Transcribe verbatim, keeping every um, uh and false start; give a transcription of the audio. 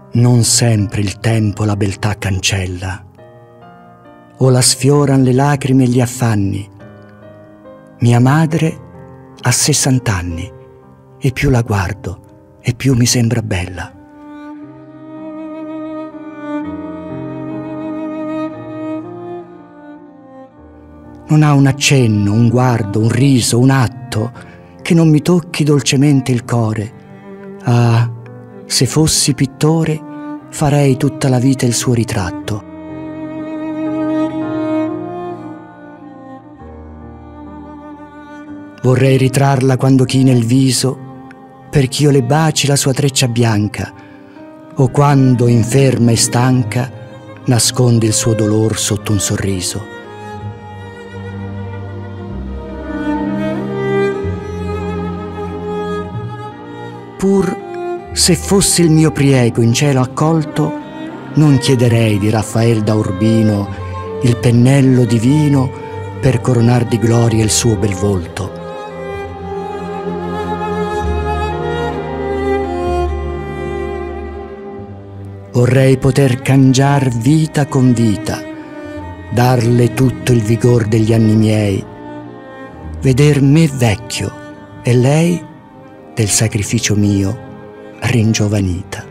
non sempre il tempo la beltà cancella, o la sfioran le lacrime e gli affanni. Mia madre ha sessant'anni e più la guardo e più mi sembra bella. Non ha un accenno, un guardo, un riso, un atto che non mi tocchi dolcemente il core. Ah, se fossi pittore, farei tutta la vita il suo ritratto. Vorrei ritrarla quando china il viso, perch'io le baci la sua treccia bianca, o quando, inferma e stanca, nasconde il suo dolor sotto un sorriso. Pur se fosse il mio priego in cielo accolto, non chiederei di Raffael da Urbino il pennello divino per coronar di gloria il suo bel volto. Vorrei poter cangiar vita con vita, darle tutto il vigor degli anni miei, veder me vecchio e lei del sacrificio mio ringiovanita.